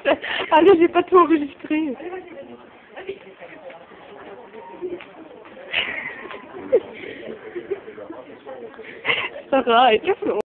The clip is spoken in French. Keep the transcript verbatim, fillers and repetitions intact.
Ah là, j'ai pas tout enregistré. Sarah, et qu'est-ce que